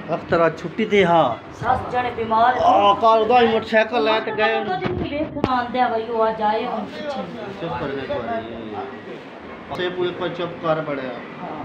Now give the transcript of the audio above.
अख्तर आज छुट्टी थी। हाँ सास जने बीमार कल उदा ही मोटरसाइकिल ले ते गए आंदे भाई वो आज आए हम चुप कर गए से पूरे को चुप कर पड़े।